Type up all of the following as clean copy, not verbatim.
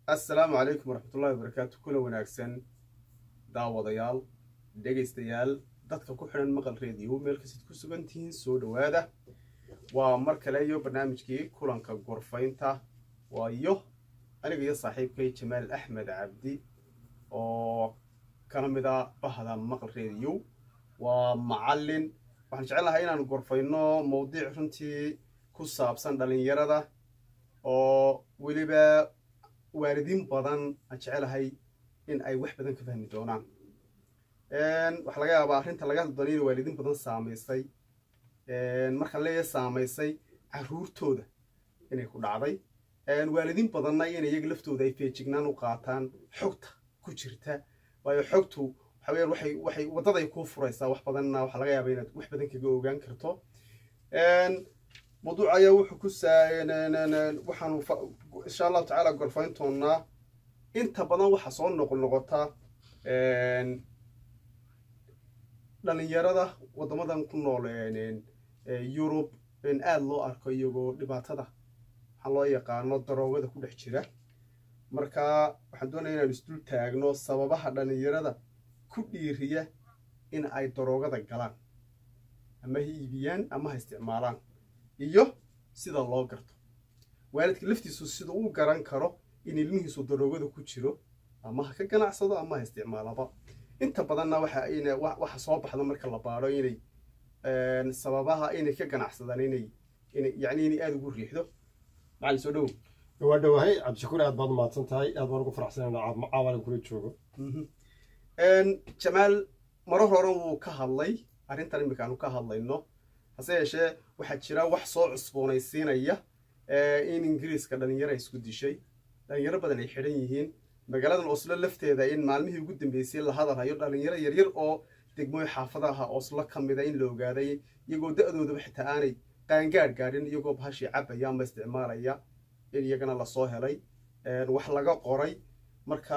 السلام عليكم ورحمة الله وبركاته. كل وناكسن داوديال dhegaystayaal dadka ku xiran maqal radio meel kasta ku sugan tihiin soo dhawaada waa mar kale iyo barnaamijkii kulanka gorfaynta waayo aniga iyo saaxiibkay Jamaal Axmed Cabdi oo kana mid ah bahda maqal radio waa macallin waxaan jecelahay inaan gorfayno mowduuc runtii ku saabsan dhalinyarada oo waliba waalidiin badan aan jecelahay in ay wax badan ka fahmi doonaan waxa laga yaabaa arrinta laga hadlayo waalidiin badan saameysay marka la saameysay caruurtooda inay ku dhacday waalidiin badanna inay iyaga laftooda ay feejignaan u qaataan xogta ku jirta waayo xogtu waxay wadada ay ku furaysaa wax badanna waxa laga yaabaa inaad wax badan kaga ogaan karto موضوع ayaa wuxuu ku waxaan insha Allah ta'ala gorfayntoona inta badan waxa soo noqota dhalinyarada wadamadan ku nool Europe in aad loo arko iyagoo dhibaatada waxa loo yaqaan daroogada ku dhex jira marka waxaan doonayaa inaan isdul taagno sababaha dhalinyarada ku dhiiriya in ay daroogada galaan ama iibiyaan ama isticmaalaan iyo sida loo garto waalidka laftiisu sida uu garan karo in ilmihiisu daroogada ku jiro ama ka ganacsado ama isticmaalaba inta badanna waxa soo baxda marka la baaro inay sababaha inay ka ganacsadaan inay aad ugu riixdo macallin soo dhawahay Cabdishakuur aad baad mahadsan tahay aad baan ugu faraxsanahay caawalan kula joogo Jamaal maro hore uu ka hadlay arrintan imika aanu ka hadlayno hase yeeshee waxaa jira wax soo cusboonaysiinaya in Ingiriiska dhalinyaro isku dishay dhalinyaro badan ay xiran yihiin magaalada Oslo lafteeda in maalmihii ugu dambeysay la hadalayo dhalinyaro yaryar oo degmooyin xaafadaha Oslo kamid ah in la ogaaday iyagoo da'dooda xitaa aanay qaangaar gaarin iyagoo bahashi cabaya ama isticmaalaya in iyagana la soo helay wax laga qoray marka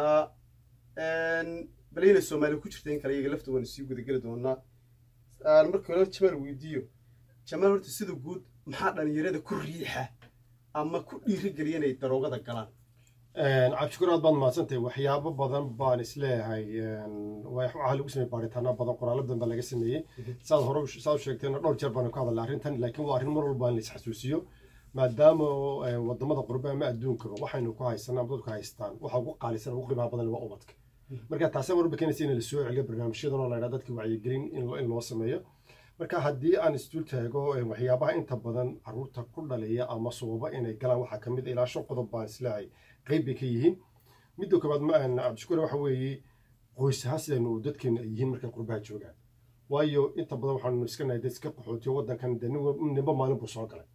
baleeyna Soomaali ku jirtay in kale iyaga laftooda si guud gali doona marka hore Jamaal weydiiyo Jamaal horta sida guud maxaa dhalinyarada ku riixa ama ku dhiirigeliya inay daroogada galaan Cabdishakuur aad baad mahadsantahay waxyaabo badan baan isleeyahay waxa lagu sameeyay baaritaano badan qoraalo badan laga sameeyay saad hore saad sheegtayna dhowr jeer baan ka hadalnay arrintan laakiin waa arrin mar walba la isxasuusiyo maadaama wadamada qurbaha ama adduunka waxaynu ku haysanaa dadku haystaan waxa ugu qaalisan ugu qiimaha badan waa ubadka marka taasoo warba keenaysa in la soo celiyo barnaamijyadan oo la yiraahdo dadka wacyigelin in loo sameeyo marka haddii aan isdul taago waxyaabaha inta badan caruurta ku dhaliya ama sababa inay galaan waxa kamid ilaa shan qodob baan islaahay qayb ka yihiin midda koobaad ma aan Cabdishakuur waxa weeye qoysaha sidaynu dadkeena yihiin marka qurbaha joogaan waayo inta badan waxaanu iska nahay dadka qaxootiga wadankan ninba maalin buu soo galay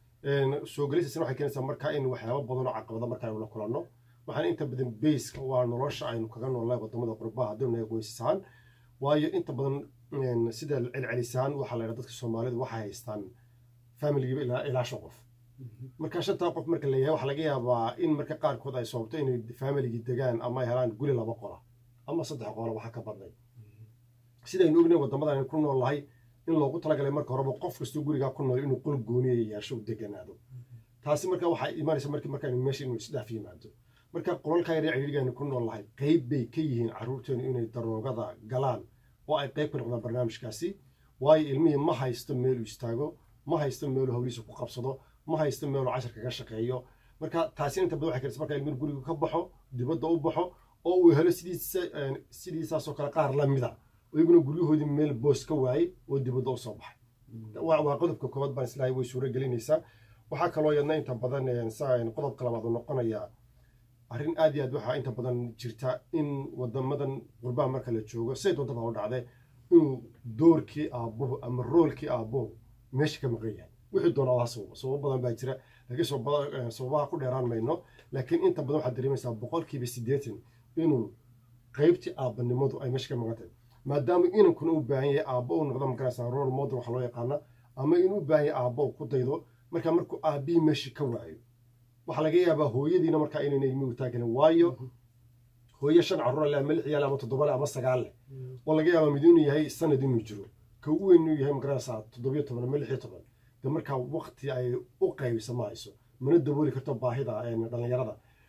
soo galistiisana waxay keenaysaa marka in waxyaabo badan oo caqabada marka aynu la kulanno waxaan inta badan base waa nolosha aynu kaga noolnahay wadamada qurbaha haddii qoysahan waayo inta badan sida celcelisaan waxa la yiraahdo dadka Soomaalidu waxa haystaan family ilaa shan qof marka shanta qof marka la yahay waxa laga yaabaa in marka qaar kood ay sababto in family degaan ama ay helaan guri laba qol ama saddex qol waxa ka badnay sida aynu ognahay wadamada aynu ku noolahay in loogu talagalay marka horeba qof kasta guriga ku nool inuu qol gooniye yeesho deganaado taasi marka waxa imaanaysa marka aynu meesha inuu isdhaaf yimaado marka qolalka yar ciriiriga ku noolahay qayb bay ka yihiin caruurteenu inay daroogada galaan oo ay qayb ka noqdaan barnaamijkaasi waayo ilmihii ma haysto meel uu istaago ma haysto meel uu hawliisa ku qabsado ma haysto meel uu cashar kaga shaqeeyo marka taasi inta badan waxay keenaysaa marka ilmuhu guriga ka baxo dibadda u baxo oo uu helo sidiisaas oo kale qaar la mid ah oo iyaguna guryahoodii meel boos ka waayay oo dibadda u soo baxay waa qodobka koowaad baan islaahay way suura gelinaysaa waxaa kaloo yadna inta badan qodobka labaad uu noqonayaa arrin aad iyo aad waxa inta badan jirta in wadamadan qurbaha marka la joogo say doonta baa u dhacday inuu doorkii aabuhu ama roolkii aabuhu meesha ka maqan yahay wixii doonaa waa sababo badan baa jira laakiin sababaha ku dheeraan mayno laakiin inta badan waxaad dareemaysaa 80% inuu qaybtii aabanimadu ay meesha ka maqan tahay maadaama inankuna u baahan yahay aabbo uu noqdo markaas role model waxa loo yaqaana ama inuu u baahan yahay aabbo ku daydo markuu aabii meesha ka waayo waxa laga yaabaa hooyadiina marka inay ilmuhu taagan waayo hooyo shan carruur leh ama lix yaal ama toddoba ama sagaal leh oo laga yaabaa mid inuu yahay sanad inuu jiro ka ugu weyn inuu yahay markaas 17 ama 16 marka waqti ay u qaybsamayso mana dabooli karto baahida dhalinyarada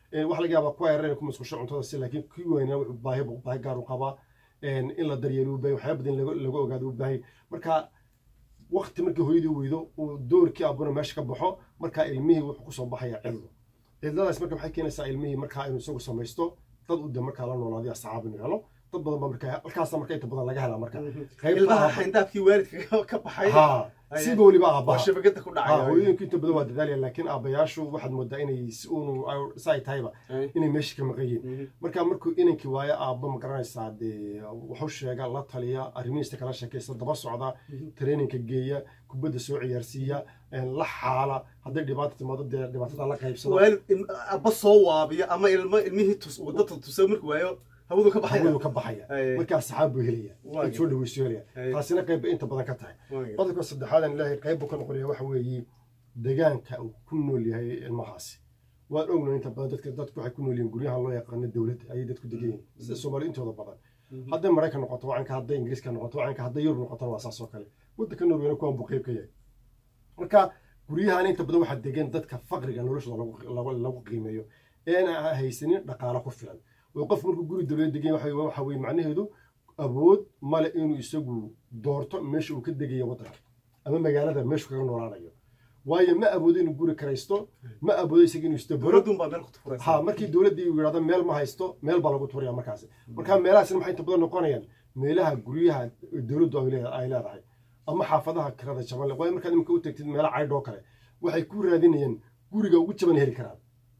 wax laga yaabaa kuwa yaryar ku masqusho cuntada si laakiin kii weynaa wuxuu baahi gaar u qabaa in la daryeelo u baahay waxyaabo badan lagu ogaado u baahay marka waqti markii hooyadii weydo uu doorkii abuna meesha ka baxo marka ilmihii wuxuu ku soo baxaya cidladaas marka waxay keenaysaa ilmihii marka inuu isagu samaysto dad u markaa la noolaadiyo asxaab inuu helo dad badan baa marka halkaas marka inta badan laga helaa marka ilmaha xayndaabkii waalidka ka baxay si waliba aabbaha shabakada ku dhacay hooyooyinku inta badan waa dadaalaya laakiin aabbayaashu waxaad moodaa inay si uunu saay tahayba inay meesha ka maqan yihiin marka markuu inankii waayo aabba ma garanaysaa dee wuxuu sheega la taliya arrimihiisa kala sheekaysta daba socda traininka geeya kubadda soo ciyaarsiiya la xaala hadday dhibaato timaado dee dhibaatada la qaybsado abba soo waabiyo ama ilmihii wadada tusa markuu waayo hawadu ka baxaya markaa saxaab buu helaya soo dhaweyso helaya taasina qayb inta badan ka tahay qodobka saddexaad aan ilaahay qayb buu ka noqonaya waxa weeye deegaanka uu ku nool yahay ilmahaasi waan ognahay inta badan dadku waxay ku nool yihiin guryaha loo yaqaano dowladda ayay dadku degan yihiin sida Soomaali intooda badan hadday Maraykan noqoto wacanka hadday Ingiriiska noqoto wacanka hadday Yurub noqoto waa saas oo kale waddanka Norway kuwan buu qayb ka yahay marka guryahan inta badan waxaa degan dadka faqriga noloshooda lagu qiimeeyo een haysanin dhaqaale ku filan وقف مركو جوري دولة دقيقة وحوي معناه هذو أبود مال إنه يسوق دورته مش وكده دقيقة وطرح أما مجال هذا مش كأنه ورانا يو واي ما أبود إنه جوري كريستو ما أبود يسجن يستبرد بدون بابل خطورة ها مركي دولة دي ورادا مال ما هيستو مال بالغ خطورة مركزي مركان مال أصلا ما حين تبدأ نقانيا مالها جوريها الدولة دولة أيلا رأي أما حافظها كذا شمال واي مركان ممكن تكتب مال عيد وكله وحيكون هذين جوري جوج شبان هالكلام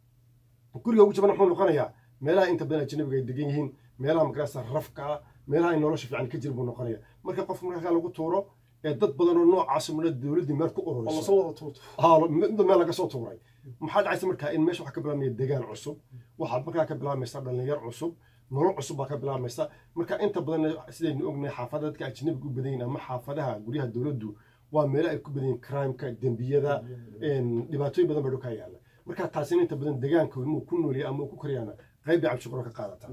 جوري جوج شبان إحنا نقانيا meelaha inta badan ajnabiga ay degan yihiin meelaha magarasa rafka meelaha ay nolosha fiican ka jirbu noqonaya marka qof marka lagu tuuro dad badan oo noocaas ah dawladda meel ku ururiso soo wada tuurto meel laga soo tuuray maxaa dhacaysa marka in meesha wax ka bilaabmaya deegaan cusub waxa markaa ka bilaabmaysa dhalinyar cusub nolol cusub baa ka bilaabmaysa marka inta badan sidaynu ognahay xaafadaha dadka ajnabiga u badan yihiin ama xaafadaha guryaha dawladdu waa meelo ay ku badan yihiin crime-ka dembiyada dhibaatooyin badan baa ka yaala marka taasina inta badan deegaanka inuu ku nool yahay ama ku koryaana qayb ay cabshiro ka qaadata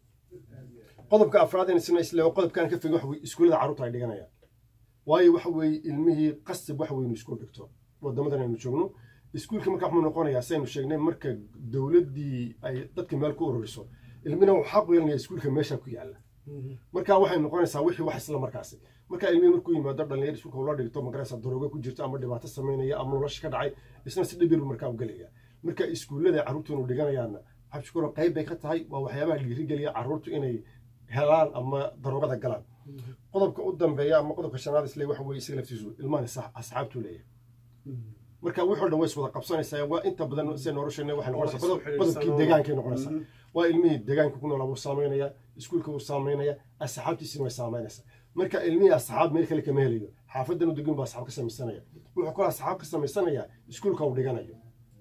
qodobka afraad in isla qodobkan ka fig wax way iskuulada carruurta ay dhiganayaan waayo waxa way ilmihii qasab wax weyn isku dhigto wadamadan aynu joogno iskuulka marka waxaan noqonayaa saynu sheegnay marka dawladdii ay dadka meel ku ururiso ilmina waxa xaq u yeelanaya iskuulka meesha ku yaala marka waxay noqonaysaa wixii wax isla markaasi marka ilmihii markuu yimaado dhalinyar iskuulka ula dhigto magaraysa darooga ku jirto ama dhibaato sameynaya ama nolosha ka dhacay isna si dhibir marka u galaya marka iskuulada carruurtu inuu dhiganayaana xabshkuro qayb bay ka tahay waa waxyaabaha dhiirigeliya carruurtu inay helaan ama daroogada galaan qodobka u dambeeya ama qodobka shanaad isle waxa weeye isaga laftiisu ilmahan asxaabtu leeyahay marka wuxuu dhan way wada qabsanaysaa waa inta badan si nolosheenna waxay noqonaysaa qodobkii deegaanka noqonaysaa waa ilmihii deegaanka ku noolaa wuu saameynaya iskuulka wuu saameynaya asxaabtiisina way saameynaysaa marka ilmihii asxaab meel kale kama helayo xaafadan u degan baa asxaab ka samaysanaya wuxuu kula asxaab ka samaysanaya iskuulka uu dhiganayo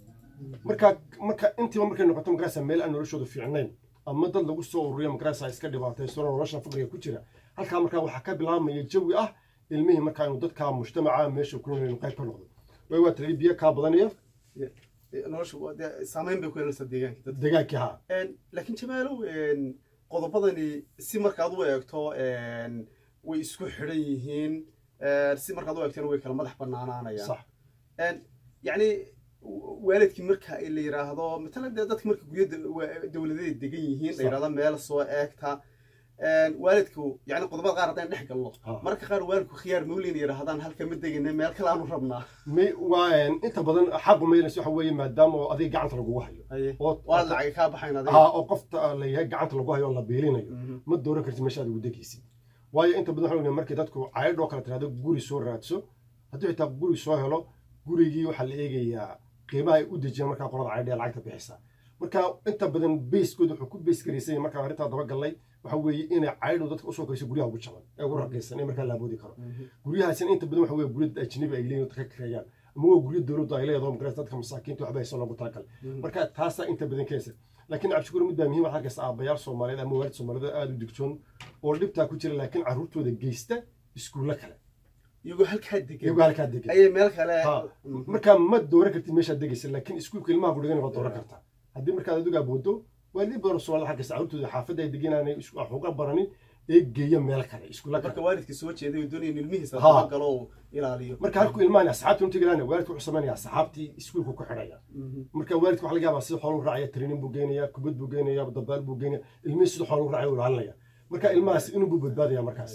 marka intiiba markay noqoto magarasa meel aan noloshooda fiicnayn ama dad lagu soo ururiyo magarasa iska dhibaataysto nolosha faqriga ku jira halkaa markaa waxaa ka bilaabmaya jawi ah ilmihii markaa inuu dadka mujtamaca meesha ku nool qayb ka noqdo way waa tiri biyo kaa badanaya nolosha saameyn bay ku yeelanaysaa deegaankii ha laakiin jamaalow qodobadani si markaad u eegto way isku xidhan yihiin si markaad u eegtana way kala madax bannaanaanayaan sax yacni waalidkii marka la yiraahdo matalan dadka marka guriyada dawladeed degan yihiin la yiraahdo meel soo eegta waalidku yani qodobada qaar hadaan dhex galno marka qaar waalidku khiyaar mawliin yiraahdaan halka mid degana meel kale aanu rabnaa waan inta badan xaq ma yeelanayso waxa weeye maadaama adiga gacanta lagu hayo oo lacag ka baxayn adiga oo qofta la yahay gacanta lagu hayo la beelinayo ma dooran kartid meesha aad ugu degaysid waayo inta badan waxa markii dadku caydho kala tiraado guri soo raadso haddii xitaa guri soo helo gurigii waxa la eegayaa qiimaha ay u dejiyaan markaa qolada caydhe lacagta bixisa marka inta badan bayskooda wuxuu ku bays garaysay markaa arrintaa daba galnay waxa weeye inay caydho dadka usoo korayso guryaha ugu jaban ee ugu raqiisan ee markaa laaboodi karo guryahaasina inta badan waxa weeye gurya ajnabi ay leeyihin dadka ka kareeyaan ama waa gurya dowladdu ay leedaho magaraysa dadka masaakiinta waxba hayso loogu talagalay marka taasaa inta badan keenaysa laakiin cabdishakuur mid baa muhiim waxaa arkaysa aabbayaal soomaaliyeed ama waalid soomaaliyeed aada u digtoon oo dhibtaa ku jira laakiin carruurtooda geysta iskuulla kale iyagoo halkaa degan ayay meel kale markaa ma dooran kartid meeshaad degaysa laakiin iskuulka ilmaha ku dhigana waa dooran kartaa haddii markaad adigu aboodo waalid badan Soomaaliyeed halkaas carruurtooda xaafadda ay deganaanay wax uga baranin geeyo meel kale iskuula marka waalidkii soo jeeday doonayeen ilmihiisa la galo ilaaliyo marka halku ilmahan asxaabtu inta galaan waalidku wuxuu sameeyaa asxaabtii iskuulku ku xidhaya marka waalidku waxa laga yaabaa sida xoolo raacaya training buu geenaya kubad buu geenaya dabaal buu geenaya ilmihiisa sida xoolo raacaya uu ilaalinaya marka ilmahaas inuu buu badbaadaya markaas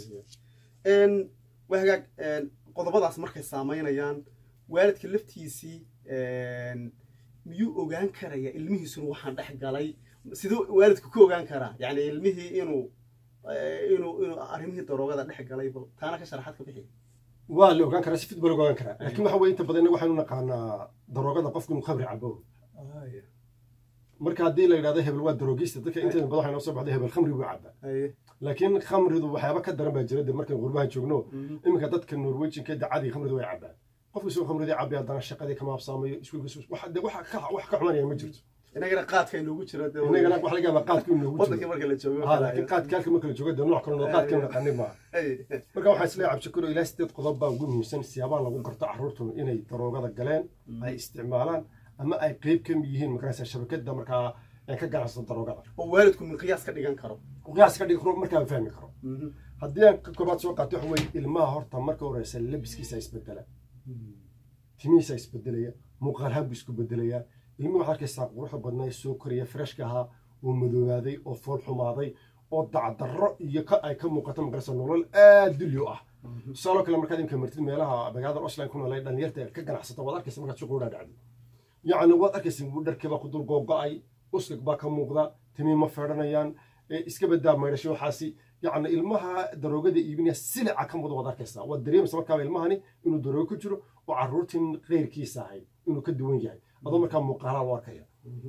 wahagaag qodobadaas markay saameynayaan waalidka laftiisii miyuu ogaan karaya ilmihiisuna waxaan dhex galay sidoo waalidku ku ogaan karaa yani ilmihii inuu arrimihii daroogada dhex galay taana ka sharaxaad ka bixi waa la ogaan karaa si fid baa la ogaan karaa laakiin waxa weeye inta badan waxaanu naqaanaa daroogada qofku inuu khamri cabo marka haddii la yidhahdo hebel waa daroogista dadka inta badan waxay noo soo baxday hebel khamri buu cabaa laakiin khamridu waxyaaba ka daran baa jira markaan qurbahan joogno iminka dadka norwejianka dacadii khamridu way cabaan qofku isagoo khamridii cabay haddana shaqadii kama absaamayo iskuulka wax ka xumanaya ma jirto inagana qaadka inoogu jiro inagana wax laga yaabaa qaadku inoogu jiro waddankii marka la joogo laakiin qaadka halka marka la joogo dee nooc kale qaadka naqanin maaha marka waxaa isleeyahay cabshakuro ilaa 8 qodob baa ugu muhiimsan siyaabaha lagu garto carruurtuna inay daroogada galeen ay isticmaalaan ama ay qayb ka yihiin markaas shabakada markaa ka ganacsan daroogada oo waalidku min qiyaas ka dhigan karo markaa fahmi karo haddii aan ka koobaad soo qaato waxa weeye ilmaha horta marka horeysa labiskiisa isbedela timihiisa isbedelaya muuqaalhaan buu isku bedelayaa ilmuhu waxaa arkaysaa quruxda badnaa soo koraya freshka ahaa oo madoobaaday oo fool xumaaday oo dacdarro iyo ay ka muuqato magarasa nolol aad dulyo ah tusaaloo kale markaad imka martid meelaha magaalada oslan ku noolay dhalinyarta ka ganacsata waad arkaysa markaad suuqa u dhaadhacday yacni waad arkaysa dharkii baa ku dul googo'ay uslig baa ka muuqda timii ma feedhanayaan iska badaa maydhasho waxaasi yacni ilmaha daroogada iibinaya silica ka mudan waad arkaysaa waad dareemaysa markaaba ilmahani inuu daroogo ku jiro oo carruurtiin qeyrkiisa ahayd inuu ka duwan yahay adoo markaa muuqaalaa loo arkaya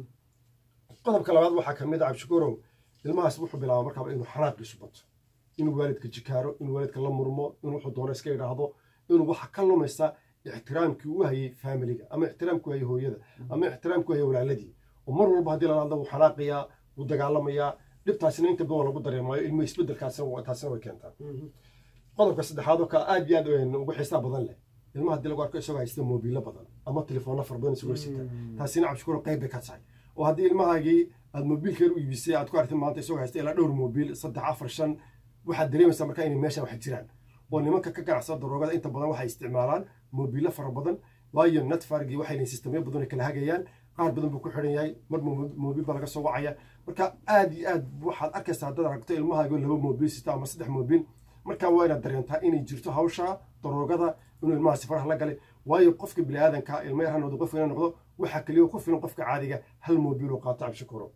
qodobka labaad waxaa kamid ah cabshikurow ilmahaas wuxuu bilaaba markaaba inuu xanaaqiisu bato inuu waalidka jikaaro inuu waalidka la murmo inuu wuxuu doono iska idhaahdo inuu waxa ka lumaysa ixtiraamkii u hayay faamiliga ama ixtiraamkii u hayay hooyada ama ixtiraamkii u hayay walaaladii oo mar walba haddii la hadlo wuu xanaaqayaa wuu dagaalamayaa dhibtaasina inta badan lagu dareemayo ilmo isbedelkaasina taasina way keentaa qodobka saddexaad oo ka aad iyo aad ugu xiisaa badan leh ilmaha haddii lagu arko isagoo haysta moobiilo badan ama telefoona fara badan isagoo sita taasina cabshikurow qayb bay ka tahay oo haddii ilmahaagii aad moobiilkeer u iibisay aad ku aragtid maanta isagoo haysta ilaa dhowr moobiil 3 4 5 waxaad dareemaysaa markaa inay meesha wax jiraan oo nimanka ka ganacsada daroogada inta badan waxay isticmaalaan moobiilo fara badan waayo netfargii waxay sistemyo badan kala hagayaan qaar badan buu ku xiran yahay mar moobiil baa laga soo wacaya marka aad iyo aad waxaad arkaysaa haddaad aragto ilmahaagoo 2 moobiil sita ama 3 moobiil markaa waa inaad dareentaa inay jirto hawsha daroogada inuu ilmahaasi faraha la galay waayo qofka biniaadanka ilma yar ha noqdo qof weyn noqdo waxaa kaliya ku filan qofka caadiga hal moobiil oo qaato cabshikurow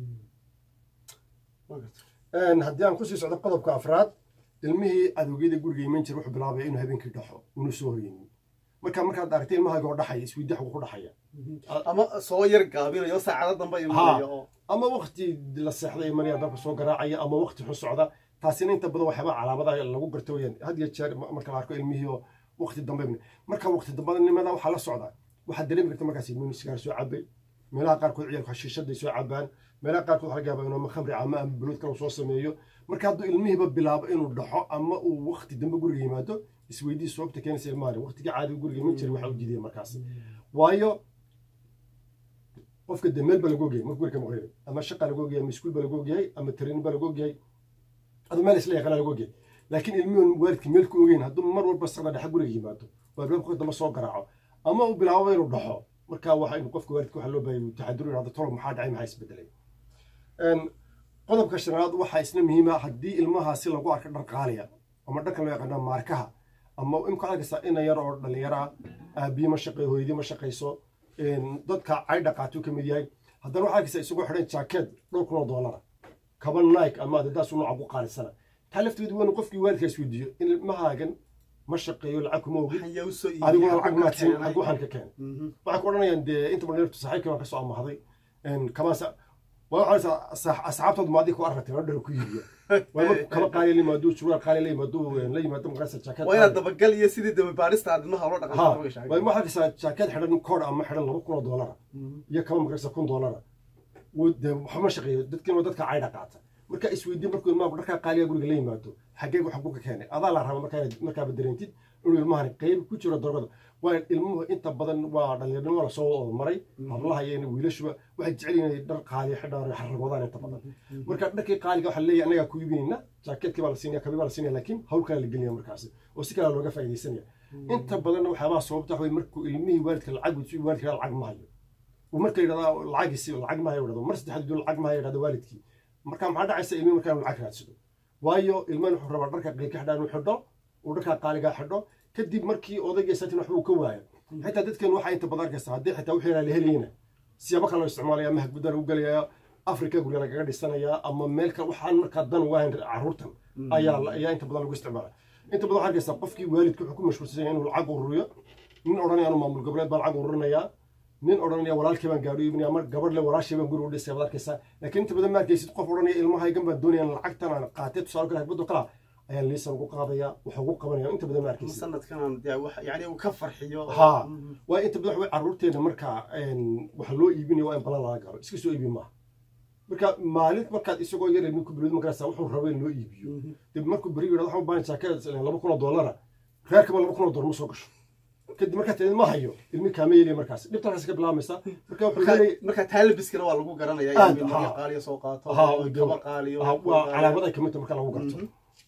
haddii aan kusii socdo qodobka afraad ilmihii adoogiyada guriga iman jira wuxuu bilaabaya inuu habeenkii dhaxo inuu soo hoynin markaad aragtay ilmahaaga oo dhaxaya isweydi xagu ku dhaxaya ama soo yar gaabinayo saacado dambe imanayo ama waqti la seexday imanaya dalka soo garaacaya ama waqti xun socda taasina inta badan waxyaaba calaamadaha lagu garto weyaan had iyo jeer marka la arko ilmihii oo waqti dambe marka waqti dambenimada waxaa la socda waxaad dareemi karta markaas inuu sigaar soo cabay meelaha qaarkood ciyaalku xashiishaday soo cabaan meelaha qaarkood waxaa laga yaabaa inuu khamri ama buluud kale soo sameeyo marka hadduu ilmihiiba bilaabo inuu dhaxo ama uu waqti dambe guriga yimaado isweydii sababta keenaysa ilmahan waqtigii caadiga guriga iman jiray waxa u diidaya markaas waayo qofka dee meel baa lagu ogyahay marka guriga maqribay ama shaqa lagu ogyahay ama iskuul baa lagu ogyahay ama tariin baa lagu ogyahay adu meel isla yaqaan lagu ogyahay laakiin ilmuhu waalidkii meel ku ogeyn hadduu mar walba saqda dhexe guriga yimaado waa bilaa dambe soo garaaco ama uu bilaabo inuu dhaxo marka waxa inuu qofka waalidka waxa loo baahay taxadur inuu tolo maxaa dhacay maxaa isbedelay qodobka shanaad waxaa isna muhiim ah haddii ilmahaasi lagu arko dhar qaaliya ama dharka loo yaqaano maarkaha ama imka arkaysa ina yar oo dhalinyaro ah aabiyi ma shaqeeyo hooyadii ma shaqayso dadka ay dhaqaatuu ka mid yahay haddana waxaa arkaysa isagoo xidhan jaakeed $1,000 kaba nike ama adidaas u nooca ku qaalisana taa lafteedu waa inuu qofkii waalidka isweydiiyo in ilmahaagan ma shaqeeyo lacag kuma ogid adiguna lacag maadsin xag waxaan ka keenay waxay ku odhanayaan dee inta dhalinyartu saaxiibkii waan ka soo amahday kamaasa asxaabtood maadi ku aragtay dhar ku yiibiya waa kaba qaali la yimaado suuqa qaali la yimaado la yimaado markaas jaakad waa inaad dabagal iyo sidii daba baarista adnaha loo dhaqan waa waxaa jaakad xidhan koor ama xidhan $2,000 iyo kaba markaas $1,000 waxa ma shaqeeyo dadka ay dhaqaata marka isweydiin markuu ilmaha dharka qaaliga guriga la yimaado xageeg waxa ku ka keenay adaa la raba markaa badarentid inuu ilmahani qayb ku jiro daroogada waa ilmuhu inta badan waa dhalinyarnimo la soo maray hablaha iyo wiilashuba waxay jecel yihiin dhar qaali xidhaan xarragoodaan inta badan marka dharkii qaaliga waxa leeyahay anaga ku iibinayna jaakeedkii baa la siinaya kabi baa la siinaya laakiin hawl kale la gelinaya markaasi oo si kale looga faa'iideysanaya inta badan waxyaabaa sababta way markuu ilmihii waalidka lacag ma hayo ومركا يرضى العاجس العاج ما يرضى مرس تحد يقول العاج ما يرضى والدك مركا ما عدا عيسى إلمي مركا العاج راسده وايو إلمان حرب مركا قيك حدا نحضه وركا قالقا حضه كدي مركي أوضي جساتي نحبو كوايا حتى دتك نوحي أنت بدارك السعادة حتى وحينا لهلينا سيابك الله استعمال يا مهك بدر وقال يا أفريقيا قول لك قاعد السنة يا أما ملكا وحان مركا دن وين عرورتم يا أنت بدر استعمال أنت بدر حاجة سقفكي والدك حكومة مش مسيين والعاج والرؤيا من أوراني أنا مامل قبل بالعاج والرنا يا nin oranaya walaalkii baan gaadho iibinaya mar gabadh le walaashii baan guri u dhisay wadarkaysa laakiin inta badan markaysid qof oranaya ilmahaygan baan doonayaan lacagtan aan qaatay tusaale kale baddo kala ayaan liisan ugu qaadaya waxa ugu qabanaya inta badan markaysid sanadkan yani uu ka farxiyo ha waa inta badan way caruurteena marka waxa loo iibinayo waa in balan laga galo iska soo iibin ma marka maalin markaad isagoo yar ninku bilad markaas wuxuu rabay in loo iibiyo dib markuu bari yiraahdo waxaan baan jaakad $2,000 reerka $2,000 ma soo gasho كد مركز ما هيو المكاميلي مركز دبت راسك بلا مسا مركز تلبس كنا والله مو قرنا يا يمين قالي سوقات كبر قالي على وضعك كم مركز لو قرت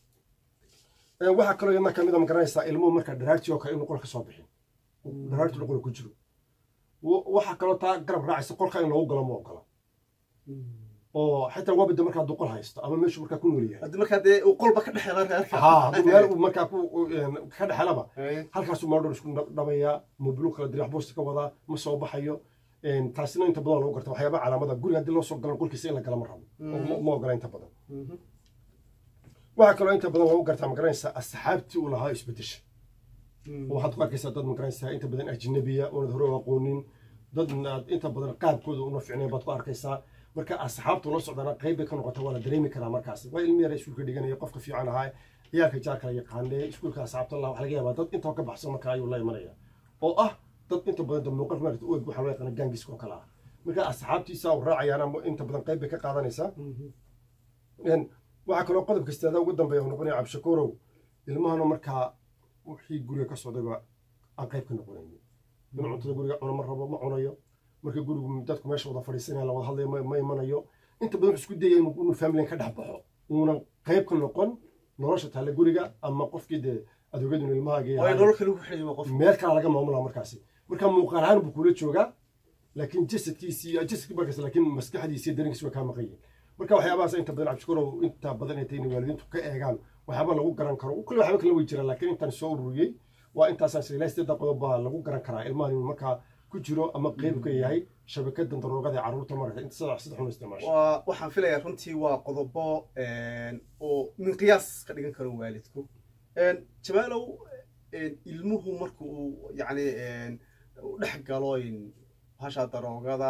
waxa kale oo markaa mid ma garanaysa ilmo marka daraartii oo kale inuu qolka soo bixin daraartii lagu ku jiro waxa kale oo taa garab raacaysa qolka in lagu galo ma ogala oo xitaa wabada marka duqol haysto ama meeshu marka ku nool yahay hadii marka qolba ka dhaxeela reerka meel marka ku ka dhaxelaba halkaas uu moodol isku dhabaya mobile kala dirix boost ka wada ma soo baxayo taasina inta badan lagu garto waxyaaba calaamada guriga hadii loo soo galo qolkiisa in la galo ma rabo ma ogala inta badan waxa kale inta badan lagu gartaa ma garanaysa asxaabtii uu lahaa isbedesha waxaad ku arkaysaa dad ma garanaysa inta badan ajnabiya oo hore aqoonin dad inta badan qaabkooda u fiicnay baad ku arkaysaa marka asxaabtu la socdana qayb ka noqoto wala dareemi karaa markaas waa ilmi yar iskuulka dhiganayo qofka fiican ahaa ciyaalka jaarka yaqaanay iskuulka asxaabta Allah waxa laga yaabaa dad inta ka baxsan marka ayuu la imanaya oo ah dad inta badan muuqaal marka uu waxa loo yaqaan gangiska oo kala marka asxaabtiisa oo raacayana inta badan qayb ka qaadanaysa waxa kale oo qodob kasta ugu dambeeya uu noqonayo Cabshakuurow ilmahana marka wixii guriga ka socdayba aan qayb ka noqonayo inuu cuntada guriga cuno mar rabo ma cunayo marka gurigu dadku meesha wada fadhiisanayaan la wada hadlayo ma imanayo inta badan isku dayay inuu family ka dhaxbaxo una qayb ka noqon nolosha taale guriga ama qofkii de adoogadu ilmahaaga ay nolol kale u xiriyo qof meel kale laga maamulaa markaasi marka muuqaal ahaan buu kula joogaa laakiin jasadkii markaas laakiin maskaxdiisa dareenkiisa ka maqan marka waxyaabahaas inta badan Cabshakuurow inta badan ay tahay waalidiintu ka eegaan waxyaaba lagu garan karo kullu waxba kala way jiraan laakiin intan soo ururiyay waa intaas silsiladda qodob lagu garan karaa ilmaha marka ku jiro ama qayb ka yahay shabakada daroogada carruurta marka inta saddex xun isticmaasho waxaan filayaa runtii waa qodobo oo min qiyaas ka dhigan karo waalidku jamaalow ilmuhu markuu yani dhex galo hasha daroogada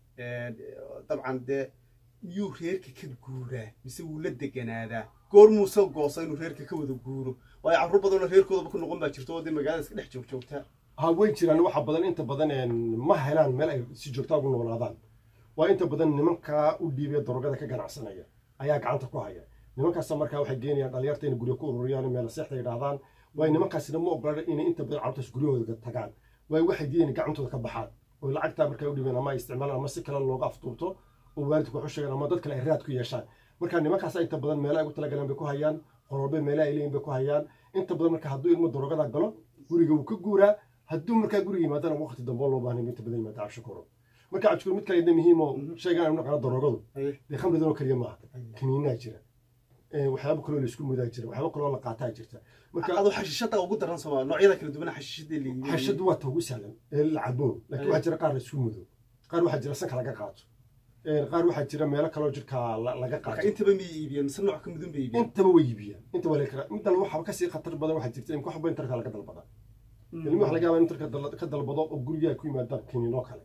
dabcan de miyuu reerka ka guuraa mise wuu la deganaadaa goormuu soo goosa inuu reerka ka wada guuro waayo carruur badan oo reerkoodaba ku noqon baa jirto oo magaalada iska dhex joogta way jiraan waxa badan inta badan ma helaan meel ay si joogto ugu noolaadaan waa inta badan nimanka u dhiibay daroogada ka ganacsanaya ayaa gacanta ku haya nimankaas markaa waxay geenayaan dhalinyarta in guriga ku ururiyaan meel seexda yiraahdaan way nimankaasina ma ogolaan in inta badan carruurtaas guriyahooda tagaan way waxay diideen gacantooda ka baxaan oo lacagta markaa u dhiibeen ama isticmaalaan ama si kale looga aftuubto oo waalidku wuxuu sheegay ama dad kale ay raad ku yeeshaan marka nimankaas inta badan meel ay ugu talagalaan bay ku hayaan qorobay meel ay leeyihiin bay ku hayaan inta badan marka hadduu ilmo daroogada galo guriga uu ka guuraa hadduu markaa guriga yimaadana waqti dambe loo baahnay inta badan yimaada Cabshakuurow marka Cabshakuurow mid kale idin muhiim oo sheegaan inuu qana daroogadu ee khamridan oo kaliya maaha kiniinaa jira waxyaabo kale la isku mudaa jira waxyaabo kale la qaataa jirta marka adu xashishada ugu daran Soomaa noocyada kala duwan xashishada leeyihiin xashadu waa ugu sahlan ee la cabo laakiin waxa jira qaar la isku mudo qaar waxa jira sanka laga qaato qaar waxa jira meelo kale oo jirka laga qaato intaba ma iibiyeen san nooc ka midun bay iibiyeen intaba way iibiyeen inta wala kara inta waxa ka sii khatar badan waxa jirta in wax badan tarka laga dalbada ilmo wax laga yaabaa in tarka ka dalbado oo guriga ku yimaadaan kiniino kale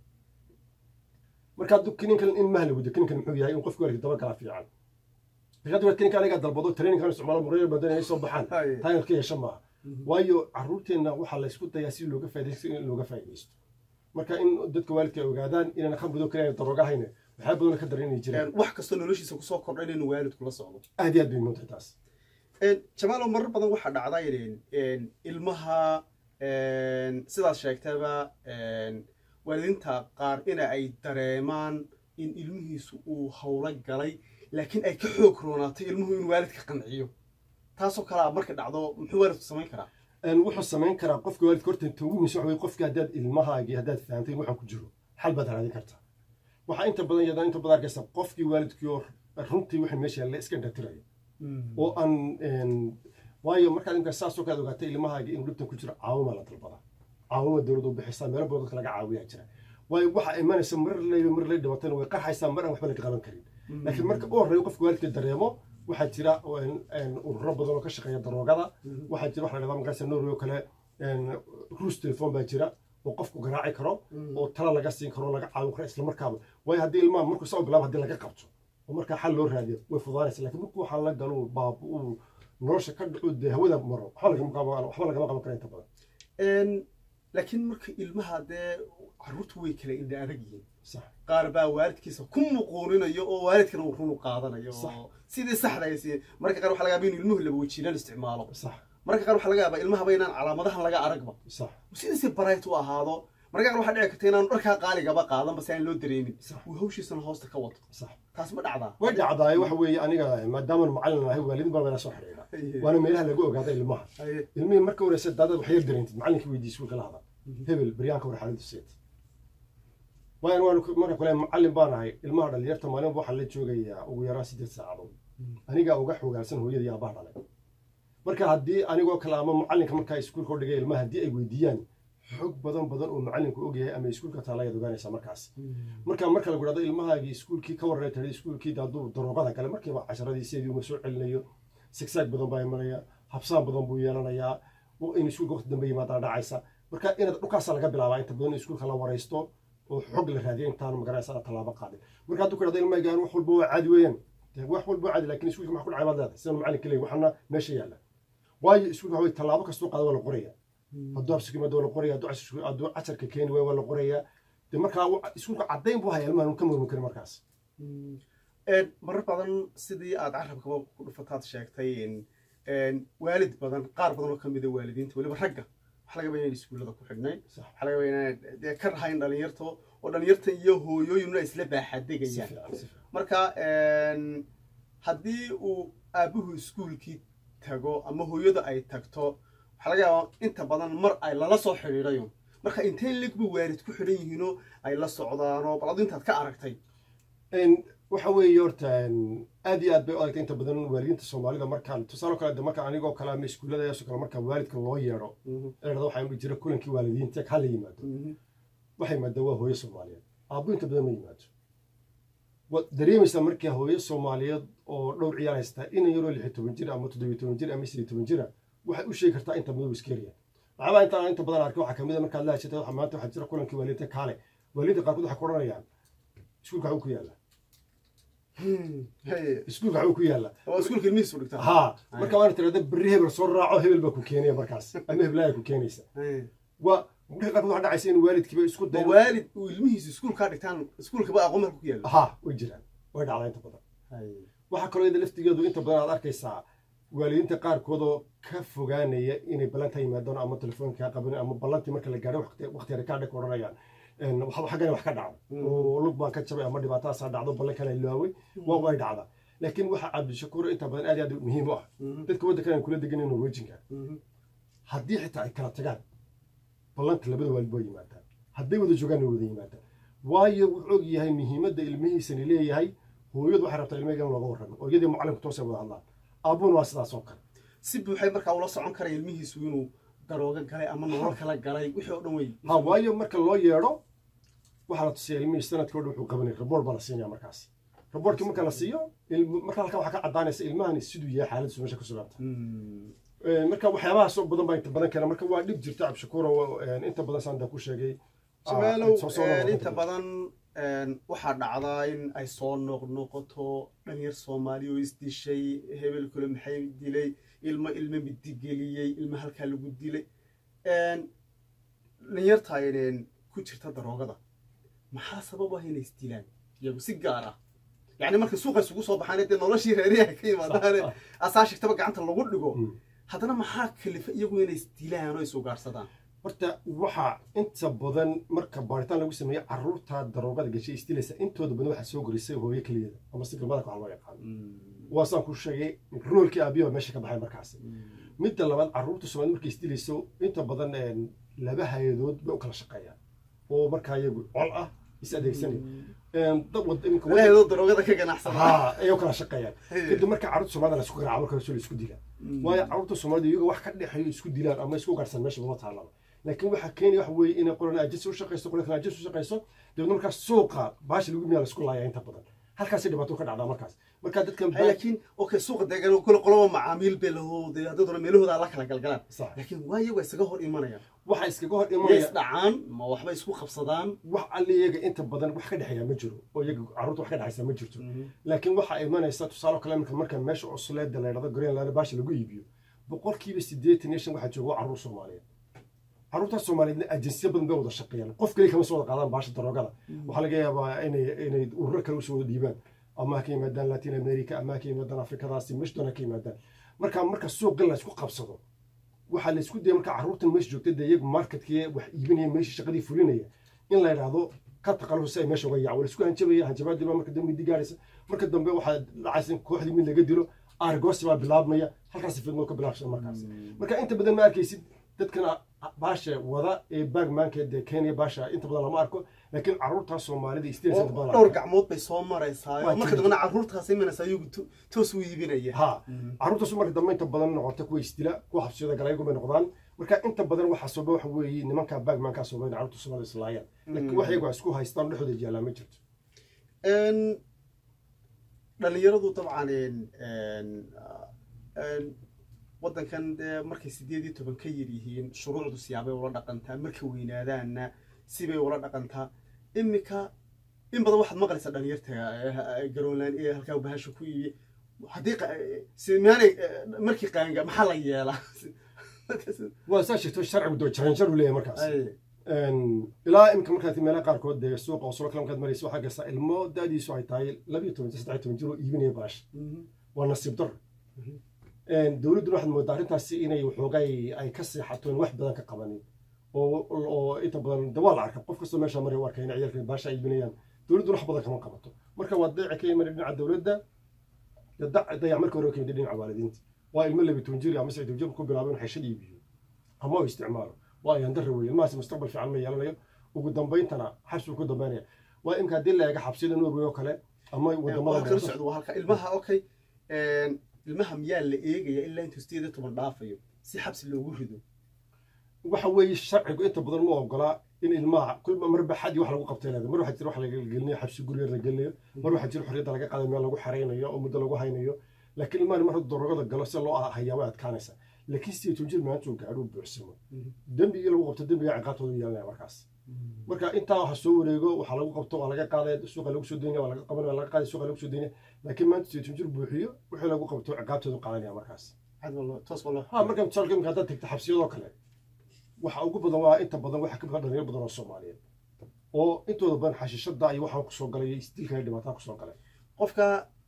marka dad kiniinka in mahla wada kiniinka muxuu yahay in qofku waalid daba kala fiican qad wad kiniinka aniga dalbado training kan isticmaalo mureer badan ay soo baxaan taayir ka yeesha ma waayo carruurteena waxa la isku dayaa si looga faa'iideysto marka in dadka waalidka ogaadaan inaan khamrido kale darooga hayna waxa badan ka dareemay jireen wax kasto noloshiisa ku soo kordhay inuu waalidku la socdo aad iyo aad bay muhiim taas jamaalo marar badan waxaa dhacday ilmaha sidaad sheegtaba waalidiinta qaar ina ay dareemaan in ilmihiisu uu hawlo galay laakiin ay ka xoog roonaatay ilmuhu inuu waalidka qanciyo taasoo kalea marka dhacdo muxuu waalidku samayn karaa wuxuu samayn karaa qofka waalidka horta inta ugu muhiimsan waxa weeye qofka haddaad ilmahaagii haddaad fahamtay waxaan ku jiro xal baad raadin kartaa waxaa inta badan arkaysa qofkii waalidkii oo runtii wixii meesha yaalla iska indhatiraya oo aan waayo markaad imka saasoo kaad ogaatay ilmahaagii inuu dhibtan ku jiro caawima la dalbadaa caawima dowladda u bixisaa meelo badan dadka laga caawiyaa jira waayo waxaa imanaysa mar lay dhibatana way qarxaysaa mar aan waxba laga qaban karin laakiin marka u horreeyo qofka waalidka dareemo waxaa jira ururo badan oo ka shaqeeya daroogada waxaa jira waxa la dhahdaa markaas norway oo kale ruus telefoon baa jira oo qofku garaaci karo oo tala laga siin karo laga caawin karo isla markaaba waayo haddii ilmaha markuu saa u bilaabo haddii laga qabto oo markaa xal loo raadiyo way fudaanaysa laakiin markuu waxaa la galo baab uu nolosha ka dhaco dee hawada maro waxba lagama qaban kara inta badan laakiin marka ilmaha dee carruurtu way kala indha adag yihiin qaar baa waalidkiisa ku muquuninayo oo waalidkana uu run u qaadanayo sidii saxda ay marka qaar waxa laga yaabaa inuu ilmuhu laba wajiilan isticmaalo marka qaar waxa laga yaabaa ilmahaba inaan calaamadahan laga aragba sidiisi barayt u ahaado marka qaar waxaa dhici karta inaanu dharkaa qaaligaba qaadan base aan loo dareemin uu hawshiisana hoosta ka wato taas ma dhacdaa way dhacdaa waxa weeye aniga maadaama macallin ahay waalidin baa soo xiriira waana meelaha lagu ogaado ilmaha ilmihii marka horeysa daadad wax yar dareentid macallinka weydiis iskuulka la hadal hebel baryaanka war xaaladdu seet waan marka kale macallin baan ahay ilmaha dhalinyarta maalin waxaa la joogayaa ugu yaraan 8 saacadood aniga uga xoogaalsan hooyada iyo aabaha dhalay marka haddii anigoo kale ama macallinka markaa iskuulka u dhigay ilmaha haddii ay weydiiyaan xog badan oo macallinku og yahay ama iskuulka taalayaad ogaanaysaa markaas marka lagu dhahdo ilmahaagii iskuulkii ka warreey tahay iskuulkii daaduu daroogada kale markiiba casharadii sidii uma soo celinayo sigsaag badan baa imanaya habsaan badan buu yeelanayaa in iskuulka waqti dambe yimaadaa dhacaysa marka inaad dhulkaasa laga bilaabaa inta badan iskuulka la waraysto oo xog la raadiyo intaan magaraysa tallaabo qaadin marka hadduu ku dhahdo ilmahaygaan wax walba waa caadi weeyaan wax walba waa caadi laakiin iskuulka maxaa ku dhacay baad leedahay sidaan macallinka leeyahay waxaana meesha yaalla waayo iskuulka waxa tallaabo kastoo qaada waa la qoraya hadduu habsi kimaado waa la qoraya hadduu casharka keeni waa la qoraya de markaa iskuulka caddayn buu haya ilmahan ka murmi karin markaas marar badan sidii aad carabkaba ku dhufataad sheegtay waalid badan qaar badan oo ka mid a waalidiinta weliba ragga waxa laga yaabaa inay iskuullada ku xidhnayn waxa laga yaabaa inay ka rahayn dhalinyarta oo dhalinyarta iyo hooyooyinuna isla baaxadegayaan marka haddii uu aabuhu iskuulkii tago ama hooyada ay tagto waxa laga yaabaa inta badan mar ay lala soo xidhiidhayo marka intee ligba waalid ku xidhan yihiinoo ay la socdaanoo bal adu intaad ka aragtay waxa weeye horta aad iyo aad bay u adagtay inta badan waalidiinta soomaalida markaan tusaale kale marka anigoo kale ama iskuulladaasoo kale marka waalidka loo yeedho eedhada waxaa imi jira kulankii waalidiinta hala yimaado waxay yimaadaan waa hooyo soomaaliyeed aabbu inta badan ma yimaado waad dareemaysaa markaa hooyo soomaaliyeed oo dhowr ciyaar haystaa inan yaroo 16 jir ama 17 jir ama 18 jira waxay u sheegi kartaa inta badan iskeriya waxaa inta badan arkay waxaa kamid a markaad la heshatay waxa maanta waxaa jira kulankii waalidiinta kaale waalidiinta qaarkood waxay ku odhanayaan iskuulka waxuu ku yaalla iskuulka waxuu ku yaalla oo iskuulka ilmihiisu dhigtaa haa marka waana tirada berri hebel soo raaco hebel baa ku keenaya markaas ama heblaaya ku keenaysa waa marka qaarkood waxaa dhacaysa in waalidkiiba isku dayo waalid uu ilmihiisu iskuulkaa dhigtaan iskuulkaba aqoon marka ku yaalla haa way jiraan way dhacdaa inta badan waxaa kaloo iyada laftigeedu inta badan aad arkaysaa waalidiinta qaarkood oo ka fogaanaya inay ballanta yimaadaan ama telefoonka qaban ama ballantii marka la gaaro waqti yar ka dhig oranayaan xaggana wax ka dhacdo oo lug baan ka jabay ama dhibaatadaas dhacdo ballankana ilaaway way dhacdaa laakiin waxa cabdishakuur inta badan aad iyo aad muhiim u ah dadka waddankan kula degan Norwegian-ka haddii xitaa ay kala tagaan ballanta labada waalid way yimaadaan hadday wada joogaan wada yimaadaan waayo wuxuu og yahay muhiimadda ilmihiisani leeyahay hooyadu waxay rabtaa ilmaheegan looga warramo oo iyadii macalinku toosay wada hadlaan aabuhuna waa sidaas oo kale si buuxay markaa ula socon karaya ilmihiisu inuu darooga galay ama nolol kala galay wixii oo dhan wey ha waayo marka loo yeedho waxaa la tusiyaa ilmihii sanadkii oo dhan wuxuu qabanay raboort baa la siinaya markaas raboortkii marka la siiyo marka halkan waxaa ka caddaanaysa ilmahani siduu yahay xaaladdiisu meesha ku suganta marka waxyaabahaas oo badan baa inta badan keena marka waa dhib jirta cabdishakuur oo inta badan saan ku sheegay sumaalow inta badan waxaa dhacdaa in ay soo noqnoqoto dhalinyar soomaali oo isdishay hebel kale maxay dilay ilmo midigeliyey ilmo halkaa lagu dilay dhalinyarta ku jirta daroogada maxaa sabab ah inay isdilaan iyagu si gaar ah يعني marka suuqa isugu soo baxaan inta noloshii reeriyaha ka yimaadaan asaashigtaba gacanta lagu dhigo haddana maxaa kalifa iyagu inay isdilaan oo isu gaarsadaan horta waxa inta badan marka baaritaan lagu sameeyo carruurta daroogada gashay isdilaysa intooda badan waxa soo gorisay hooyo kaliya ama si galmada waxa loo yaqaan waasaan ku sheegay roolkii aabiyo meesha ka baxay markaas midda labaad carruurta Soomaaliyeed markay isdilayso inta badan laba hay'adood bay u kala shaqeeyaan oo marka iyagu col ah is adeegsanay dad waddanka hay'ado daroogada ka ganacsada ay kala shaqeeyaan kadib marka carruurta Soomaaliyeed la isku garaaco marka la isku dilaan waayo carruurta Soomaaliyeed iyagu wax ka dhaxeeyo isku dilaan ama isku garsan meesha lama taalaba laakiin waxa keenay wax weey in qolana ajis u shaqeysto qolana ajis u shaqeysto dibna marka suuqa baash lagu miyaa la isku laayay inta badan halkaas dhibaato ka dhacda marka dadkan laakiin okay suuqa deegaan oo kala qoloba macaamiil beelahooda daduna meelahooda la kala galgalaan laakiin waayo way isaga hor imanayaan waxa iskaga hor imanaya dhacaan ma waxba isku qabsadaan wax aliyaga inta badan wax ka dhaxaya ma jiro oo iyaga carruurta wax ka dhaxaysa ma jirto laakiin waxa ay imanaysa tusaale kale marka meesha Osleeda la yiraahdo Greenland baash lagu iibiyo boqolkiiba 80 waxa jooga carruur Soomaaliyeed carruurta Soomaaliyeed ajensiyo badan bay wada shaqeeyaan qof kale kama soo wada qaadaan baasha daroogada waxa laga yaabaa inay urur kale u soo dhiibaan ama ka yimaadaan Latin America ama ka yimaadaan Afrikadaasi meeshana ka yimaadaan marka suuqa la isku qabsado waxa la isku dayay marka carruurta meesha joogtay iyagu marketkii wax iibinaya meesha shaqadii fulinaya in la yiraahdo ka taqalusay meesha uga yaaco isku hanjabaad marka dambe digaaraysa marka dambe waxa dhacaysan kooxdii mid laga dilo argos baa bilaabmaya halkaas fidmo ka bilaabshay marka inta badan ma arkaysid dadkana baasha wada ee bagmanka de Kenya baasha inta badan lama arko laakiin carruurta Soomaalida isticmaalka inta badan dhowr gacmood bay soo maraysaa marka dadna carruurtaas imanaysa iyagu toos u iibinaya carruurtaas marka dambe inta badan noqotay kuwa istila kuwa xabsiyada galaygu bay noqdaan marka inta badan waxa soo wax weeyii nimanka bagmanka soo weyn carruurta Soomaalida islaayaan laakiin wax iyagu isku haystaan dhexdooda jaalaa ma jirto dhalinyaradu dabcan waddankan markay 18 ka yar yihiin shuruucdu siyaabay ula dhaqantaa markay weynaadaanna sibay ula dhaqantaa imika in badan waxaad maqlaysaa dhalinyarta Greenland ee halka bahasho ku iibi hadii simaanay markii qaanga maxaa la yeelaa waa saashito sharcigu doo jaranjaru leeyahay markaas ilaa imka markaad meelaha qaarkood suuqa oo soo kala markaad marayso waxa gasa ilmo daadiisu ay tahay 12 13 jiro iibinaya baash waa nasiib dar dawladdu waxay moodaa arintaasi inay waxoogay ay ka seexato wax badan ka qabanin oo inta badan dawaal arka qof kasta meesha maray warkay in ciyalka baasha ay binayaan dawladdu wax badan kama qabato marka waa deeca ka yimid dhinaca dawladda dayac marka hore ka yimid dhinaca waalidiinta waa ilmo 12 jir ama 13 jir ku bilaabay inuu xashad iibiyo ama uu isticmaalo waa ayaan dar weeyay maas mustaqbal fiican ma yeelanayo ugu dambeeyntana xabsi ku dambeynaya waa imka hadii la eega xabsida Norway oo kale ama wadamada kala socdo waa halka ilmaha okay ilmaha miyaa la eegaya ilaa intuu 18 dhaafayo si xabsi loogu rido waxa weey sharcigu inta badan ma ogola in ilmaha kulma marba xad wax lagu qabtay leedahay mar waxa jira wax laga gelinayo xabsi guriga la gelinayo mar waxa jira xorriyada laga qaaday meel lagu xareynayo oo muddo lagu haynayo laakiin ilmaha mar daroogada galo si loo hayaabo adkaanaysa laakiin si uu jir maanta uu gaadho buuxsamo dambiga lagu qabto dambiga ciqaabtooda yeelanaya markaas marka inta waxa soo wareego waxa lagu qabto waa laga qaaday suuqa lagu soo deynay waa laga qabanay laga qaaday suuqa lagu soo deynay laakiin maanta si uu jir buuxiyo wixii lagu qabto ciqaabtooda qaadanaya markaas عاد والله توصل والله marka misalka imka hadda tagta xabsiyada kale waxa ugu badan waa inta badan waxa ka badan badan oo Soomaaliyeed oo intooda badan xashishada ay waxa ku soo galay istilka dhibaato ku soo galay qofka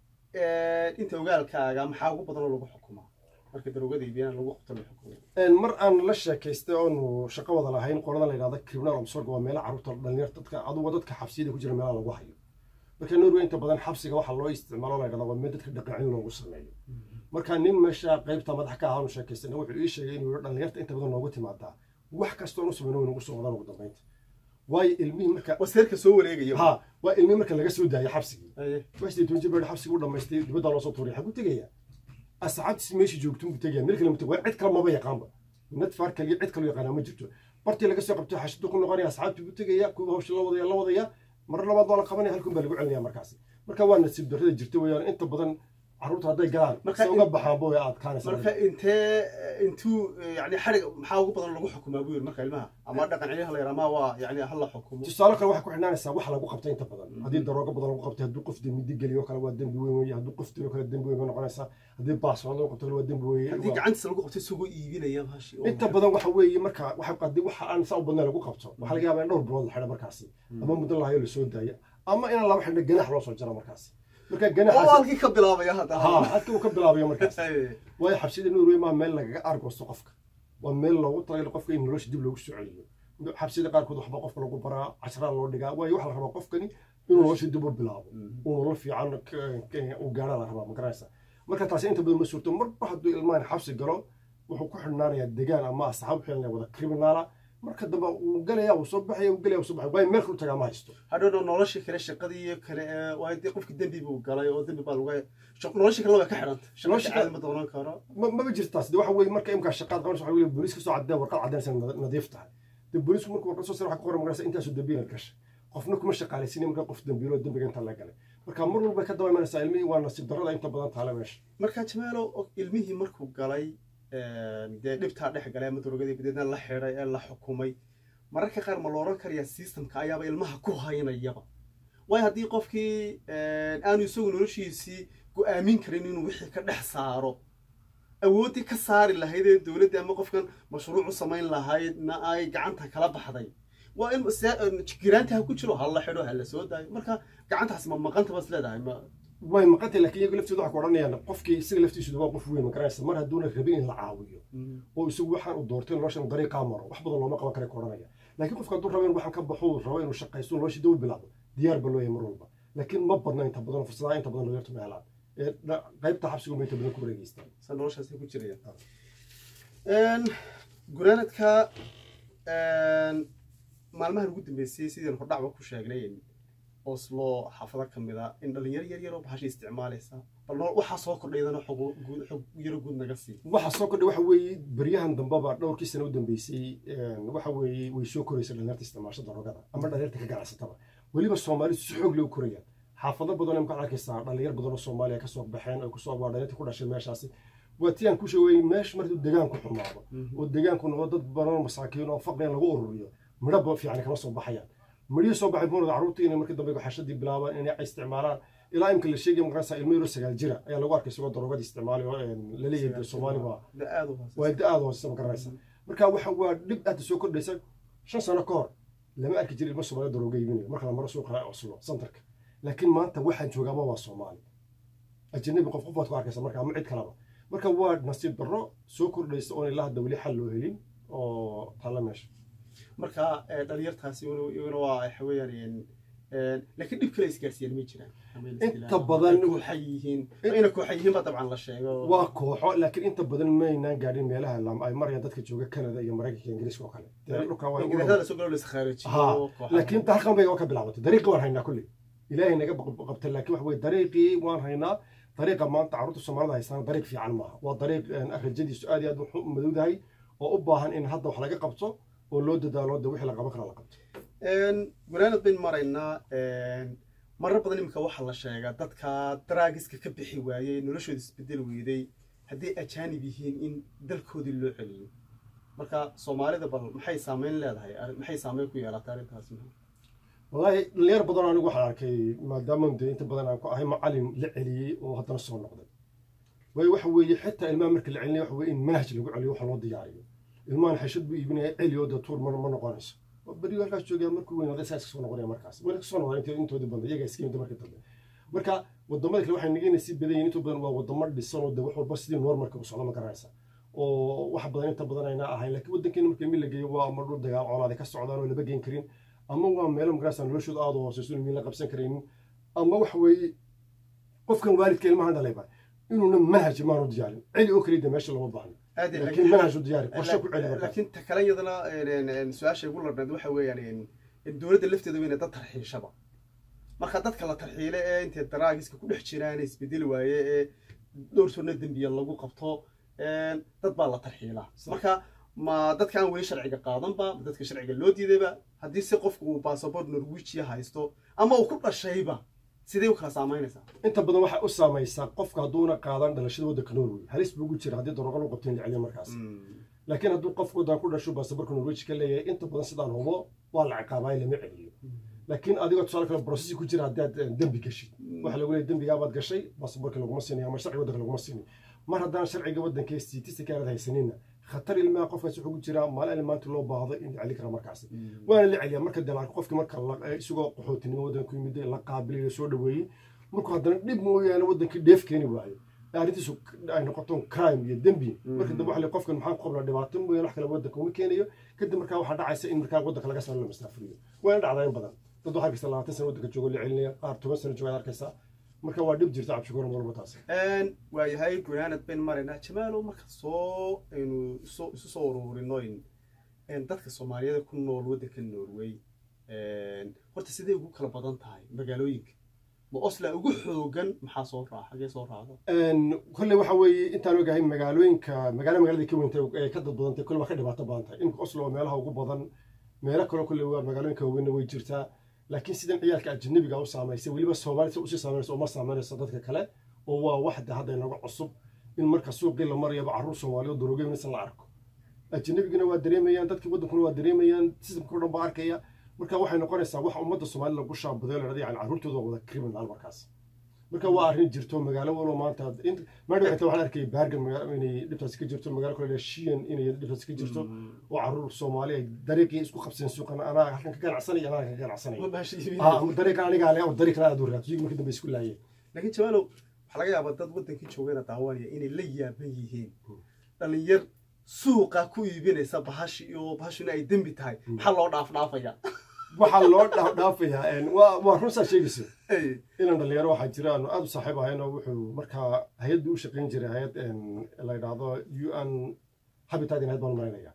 inta ogaalkaaga maxaa ugu badan lagu xukumaa marka daroogada iibiyaan lagu qabto la xukumo mar aan la sheekaystay oo shaqo wada lahayn qorada la yiraahdo criminal omsorg waa meel carruurta dhalinyarta dadka adugu dadka xabsiyada ku jira meel lagu hayo marka Norway inta badan xabsiga waxa loo isticmaalo la yiraahdo waa meel dadka dhaqancin loogu sameeyo marka nin meesha qaybta madax ka ahaan sheekaystay wuxuu ii sheegay inuu dhalinyarta inta badan loogu timaada wax kasta oo sameeyo inuu soo wadaan ugu dambeynta way ilmihi marka waseerka soo wareegayo waa ilmihi marka laga soo daayo xabsiga waxay tunjir baa xabsiga u dhameystay dibadda loo soo tuuray xagu tagaya asxaabtiis meesha joogto u tagaya meel kale ma tago cid kale ma yaqaanba nad farka iyo cid kale yaqaan ma jirto bartii laga soo qabtay xashadu ku noqonaya asxaabtii u tagaya kuwa hawsha la wadaya mar labaad waa la qabanaya halkun baa lagu celinaya markaas marka waa nasiib darrada jirta weeyaan inta badan carruurta hadday galaan marka uga baxaan boo aad kaanaysa marka intuu yani xarig maxaa ugu badan lagu xukumaa buu marka ilmaha ama dhaqan cilmiha la yiraahdo waa yani hal la xukumo tusaale kale waxa ku xidhnaanaysaa wax lagu qabtay inta badan hadii darooga badan lagu qabtay hadii qof dembi geliyo kale waa dembi weyn weey hadii qof dilo kale dembi weyn noqonaysa hadii baaswad lagu qabtay waa dembi weyn hadii gacantiisa lagu qabtay suugo iibinaya baashi inta badan waxa weeye marka waxa qadii waxa aan saa u badnaa lagu qabto waxa laga yaabaa in dhowr bilood la xidho markaas ama muddo la hayo la soo daaya ama in laba xidho ganax loo soo jaro markaas marka ganax halkii ka bilaabaya hadda halkii uu ka bilaabayo markaas way xabsida Norway ma meel laga argoosto qofka waa meel loogu talagalay qofka in nolosha dib loogu soo celiyo xabsida qaarkood waxba qofka lagu baraa casra loo dhigaa way wax la rabo qofkani inuu nolosha dib u bilaabo uu nolol fiican u gaaro la rabo magaraysa marka taasi inta badan ma suurto marba hadduu ilmahan xabsi galo wuxuu ku xidhnaanayaa deegaan ama asxaab xilna wada criminala marka dambe uu galaya uu soo baxay way meel ku tagaa ma haysto hadhow nolosha kale shaqadii kale waa intii qofkii dambi buu galay oo dambi baa lagu nolosha kale waa ka xiranta nolosha caadi ma doonan karo ma jirtaas waxa weeye marka imka shaqaad qabanayso waxa weeye booliska soo caddeyn warqad caddeynaysa nadiif tahay booliisku markuu warqad soo saaro waxa ku qoran markaas intaas oo dambiil gashay qofna kuma shaqaalaysin marka qof dambiilo dambiga inta la galay marka mar walba ka dawaymanaysa ilmihii waa nasiib darrada inta badan taala meesha marka Jamaalo ilmihii markuu galay dee dhibtaa dhex galay ama darogadii badeedna la xiray ee la xukumay mararka qaar ma looran karayaa systemka ayaaba ilmaha ku haynayaba way haddii qofkii aanu isagu noloshiisii go'aamin karin inuu wixii ka dhex saaro awoodii ka saari lahayd ee dawladda ama qofkan mashruuc u samayn lahaydna ay gacanta kala baxday waa in giraanta ha ku jiro hal la xidho hal la soo daayo marka gacantaas ma maqanta bas leedahay ma way maqantay laakiin iyagu laftooda waxa ku oranayaan qofkii isaga laftiisu waa qof weyn magaraysa mar hadduuna rabin in la caawiyo oo isagu waxaan u doortay noloshan dariiqa maro wax badan looma qaban karo ku oranaya laakiin qofka hadduu rabo in waxaan ka baxo rabo inuu shaqaysto nolosha dib u bilaabo diyaar ba loo yahay mar walba laakiin ma badna inta badan fursadaha inta badan loo yarto meelaan qaybta xabsigu ma inta badan ku wareegeystaan san noloshaas ku jiraya guraanadka maalmahan ugu dambeysay sidii hordhacba ku sheegnay Oslo xafada kamida in dhalinyar yar oo baxashay isticmaalaysa bal waxa soo kordhaydana xog yar guud naga sii waxa soo kordhay waxa weeye bariyahan dambaba dhowrkii sano u dambeysay waxa weeye way soo koraysaa dhalinyarta isticmaashada darogada ama dhalinyarta ka ganacsatada waliba Soomaalidu si xoog leh u korayaan xaafado badan oo ka arkaysa dhalinyar badan oo Soomaaliya ka soo baxeen oo ku soo waadhaynta ku dhashay meeshaasi waatiyan ku sheegay meesh markuu deegaanku xumaado oo deegaanku noqdo dad badan oo masaakiin oo faqri lagu ururiyo midhaba fiican kama soo baxayaan مريض صباح يكون عروتي إنه مركز دبي حشد بلاوا إنه استعمالان إلى يمكن الشيء يوم قرص الميرو سجل جرا يعني لو أركز سوى ضرورات استعماله للي الصومالي وده السما قرص مركز وحوا نبدأ تسوق ليس شن سنة كار لما أركز جري المصر ولا ضروري يبني مركز مرة سوق على أصله سنترك لكن ما أنت واحد شو جابه هو الصومالي الجنوب قفقفات واركز مركز معد كلامه مركز وارد نصيب ضرورة سوق ليس أون الله الدولي حلو هين أو طلع ماشي marka dhalinyartaasi waa xawayaan laakiin dib kale isgaarsiin ma jiraan inta badan waxay yihiin ba dabcan la sheego waa kooxo laakiin inta badan ma aynaan gaadhin meelaha ay marayaan dadka jooga Canada iyo Mareykanka iyo Ingiriiska oo kale dhulka waa inta soo galo khaarijiyo laakiin halkan bay ka bilaabatay dariiqi waan haynaa kulli ilaahay naga qabtay laakiin wax way dariiqi waan haynaa dariiqa maanta carruurta Soomaalida haystaan dariiq fiican maaha waa dariiq rajadiisu aad iyo aad u madowdahay oo u baahan in hadda wax laga qabto ولو دالو ده وحلا قبل خلا قبل. قلنا بين مرينا مرة بدنا يمكن واحد لا شيء قد تراجس كبحي وياي نلشوا يسبدل ويدي هدي أجاني بيهين إن دلكود اللعلي. مركا صومالي ده بل محي سامين لا ده محي سامين كوي على تاريخ هاسمه. والله اللي بدنا أنا نقول حركي ما دام أنت بدنا هاي معلم لعلي وهذا نص النقطة. ويحوي حتى المملكة العلمية وحوي إن منهج اللي يقول عليه وحلو ضياعي. المان حيشد بيبني عليو دكتور مرة نقانس بريو هالكاش جوجا مركو وين هذا ساس صون قرية مركز وين صون قرية أنتوا دي بند يجا سكيم ده مركز تبع مركا والضماد كل واحد نجي نسيب بدين أنتوا بدن والضماد بالصون والدواء بس دي نور مركز وصلنا مكراسة وواحد بدن أنت بدن هنا هاي لكن ودك إنه مكمل لقي ومرة دجا على ذيك السعودان ولا بقين كرين أما هو ميلهم مكراسة نلوشوا الأرض وسيسون مين لقبسن كرين أما وحوي قف كان والد كلمة هذا ليبا إنه منهج ما رد يعني علي أكري ده ماشي الوضعني لكن منهج دياري لكن تكلم يضنا سؤال شيء يقول لنا دوحة يعني الدولة اللي فتدوا من ده ترحيل شباب ما خدت كلا ترحيله أنت التراجس كل حشران يسبدل ويا دور سنة الدنيا الله وقبطه تطبع الله ترحيله مركا ما ده كان وين شرعي قاضن با ده كشرعي اللودي ده با هدي سقف وباسبور نرويجي هايستو أما وكل شيء با sidee u kala saameynaysa inta badan waxa u saameeysa qofka haduuna qaadan dhalashada waddanka Norway halis buu ugu jira hadii darogo loo qabteen cilmi markaas laakiin haduu qofku waddan ku dhasho baasaboorka Norway ka leeyahay inta badan sidaan hubo waa la ciqaabay lama celiyo laakiin adiga tusaale kale process ku jira hadii aad dambi gashay waxa lagu leeyahay dambiga baad gashay baasaboorka laguma siinayo ama sharciga waddanka laguma siinayo mar haddaan sharciga waddanka siitiisa ka haysanina خطر الماء قف سوق جرا مال المانت لو باهض إن عليك رمركاسي وأنا اللي عليا مركز دلار قف كمركز سوق قحوتني ودن كل مدة لا قابل يسود وي markuu haddana dhib mooyaane waddankii dheef keeni waayo arrintiisu ay noqoto crime iyo dembi marka dambe waxa qofkan maxaa ku qabla dhibaato mooyaan wax kale waddanka uma keenayo kadib markaa waxaa dhacaysa in markaa waddanka laga saaro la masaafuriyo waana dhacdaa in badan dad waxaa kasta 20 sano waddanka joogo la celinaya qaar 10 sano jooga arkaysa marka waa dhib jirta cabshukuur walba taas waayahay gunaanad ben marina jamaalo marka soo aynu isu soo ururino dadka Soomaaliyeed ku nool waddanka Norway horta sidee ugu kala badan tahay magaalooyinka ma Oslo ugu xoogan maxaa soo raaxay soo raacdo kulli waxa weeye intaan ogahay magaalooyinka magaalada ka weynta ee ka dad badan kulli ka dhibaato badan tahay in Oslo meelaha ugu badan meelo kale kulli waa magaalooyinka weyn way jirtaa laakiin sidan ciyaalka ajnabiga u saameysay waliba Soomaalida u saameysay oo ma saameynayso dadka kale oo waa waxda hadda inaga cusub in marka suuqii la marayo carruur Soomaaliyeed daroogeynaysa la arko ajnabiguna waa dareemayaan dadka waddankuna waa dareemayaan systemka dhan baa arkaya marka waxay noqonaysaa wax ummadda Soomaaliyeed lagu shaabadeeyo la radiyay carruurtooda wada criminal markaas marka waa arrin jirto magaalo walba maanta maanta waxaan arkay Bergen inay dhibtaas ka jirto magaalo kale Shiin inay dhibtaas ka jirto oo carruur Soomaali ay dariiqii isku qabsan suuqan ana halkan ka ganacsanay ana ka ganacsanay dariiqan aniga ale oo dariiqan aad u raadiyay markii dambe isku laayay laakiin jamaalo waxa laga yaabaa dad waddankii joogana daawanaya inay la yaaban yihiin dhalinyar suuqa ku iibinaysa bahashuna ay dembi tahay maxaa loo dhaafaya waxaa loo dhaafayaa waa runsa sheegaysa inaan dhalinyaro waxaa jira aad u saaxiib ahayno wuxuu markaa hay'addu u shaqayn jiray hay'ad la yiraahdo UN Habitat in baan marinaya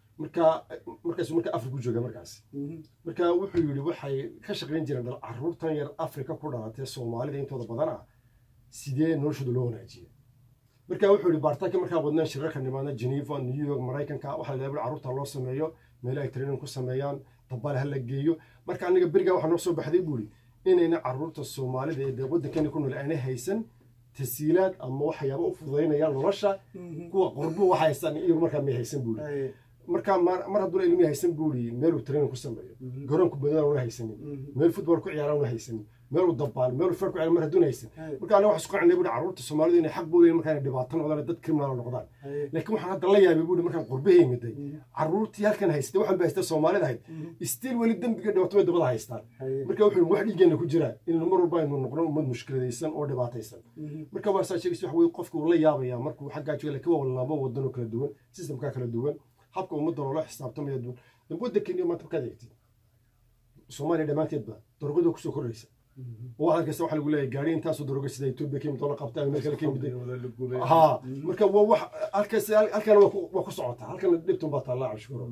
marka Afrika jooga markaas marka wuxuu yiri waxay ka shaqayn jireen carruurtan yar Afrika ku dhalatay Soomaalida intooda badan ah sidee noloshooda loo wanaajiyo marka wuxuu yiri baaritaanka markaa wadnaan shirarka nimaana Geneva New York Mareykanka waxa la yiraahdo carruurta loo sameeyo meel ay training ku sameeyaan tababar hal la geeyo marka aniga bariga waxa noo soo baxday buuri inayna carruurta Soomaalida ee waddankan ku nool aanay haysan tasiilaad ama waxyaabo u fududeynayaan nolosha kuwa qurbo waxa haysan iyo markaa ma haysan buuri marka mar hadduu ilmi haysan buuri meel uu training ku sameeyo garoonku badan oo haysanin meel football ku ciyaaraan oo haysanin meel uu dabaal meel farku ciyaar mar hadduu haysan marka aniga wax isku qanay buuri carruurta Soomaalida inay xaq buuleen markaa dhibaato noqdaan dad criminal noqdaan laakiin waxaan hadda la yaabay buuri markaan qurbaha imiday carruurtii halkan haystay waxaan baastay Soomaalida ahayd still wali dambiga dhibaato dabada haystaan marka wuxuu wax dhigeena ku jira in mar walba aynu noqono ummad mushkiladaysan oo dhibaataysan marka waa saasheegis wax weey qofku la yaabaya markuu xagga jooga laakiin waa laba waddan oo kala duwan systemka kala duwan habka ummadda loo xisaabtamayo waddankan iyo maanta ka deegtay Soomaaliya dhamaanteedba darogada ku soo koraysa waxaan kasta waxa lagu leeyahay gaari intaas oo darogo sida Itoobiya ka mid la qabtay meel kale ka mid ha marka waa wax halkan waa ku socota halkan dhibtu baa taala cabshuro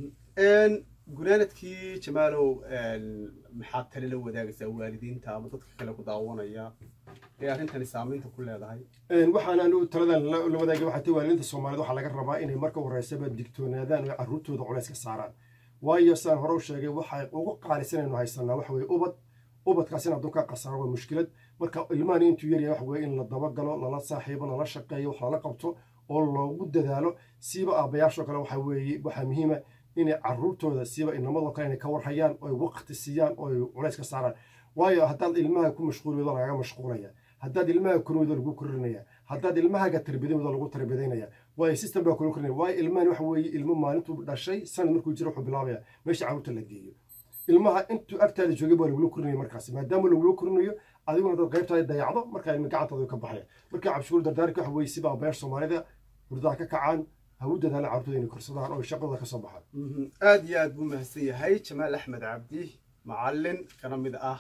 gunaanadkii jamaalow maxaa tale la wadaagaysaa waalidiinta ama dadka kale ku daawanaya ee arrintani saameynta ku leedahay waxaan aanu taladan la wadaagay waxa tii waalidiinta Soomaaliyeed waxa laga rabaa inay marka horeysaba digtoonaadaan oo carruurtooda culays ka saaraan waayo saan hore u sheegay waxa ugu qaalisanayno haysanaa wax weey ubadkaasina adduunka qasaaro waa mushkilad marka ilmahan intuu yar yahay wax weey in la daba galo lala saaxiibo lala shaqeeyo wax la qabto oo loogu dadaalo siiba aabayaasho kale waxa weey waxa muhiim ah in carruurtooda siiba inamada kale inay ka warhayaan oo waqti siiyaan oo culays ka saaraan waayo haddaad ilmaha ku mashquuliyo laga mashquulaya haddaad ilmaha kunooda lagu korinaya haddaad ilmaha ka tarbiyadooda lagu tarbiyadeynaya waayo system baa ku korinaya waayo ilmahan wax weey ilmo maalintu dhashay sanad markuu jiro wuxuu bilaabaya meesha carruurta la geeyo ilmaha intuu agtaada joogay baa lagu korinayo markaas maadaama lagu korinayo adiguna dad qaybtaada dayacdo marka ilmo gacantaada ka baxaya marka cabshuur dardaarka wax weey siba beer Soomaalida hurdaa ka kacaan hawada dana carruurtooda inay korsadaan oo shaqada ka soo baxaan aad iyo aad buu mahadsan yahay Jamaal Axmed Cabdi macallin kana mid ah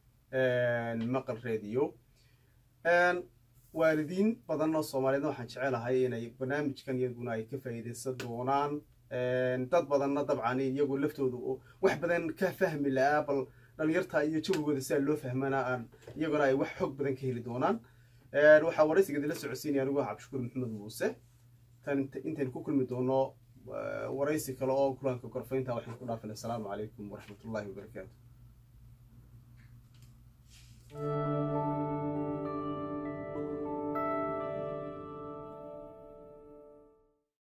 maqal radio waalidiin badan oo Soomaaliyeed waxaan jecelahay inay barnaamijkan iyaguna ay ka faa'iideysan doonaan dad badanna dabcan iyagu laftoodu wax badan ka fahmi lahaa bal dhalinyarta iyo jawgooda si loo fahmana iyaguna ay wax xog badan ka heli doonaan waxa waraysiga la socodsiinaya anigu Cabshukuur Maxamed Muuse intaan ku kulmi doono waraysi kale oo kulanka korfaynta waxaan ku dhaafay assalaamu calaykum waraxmatullaahi wabarakaatuh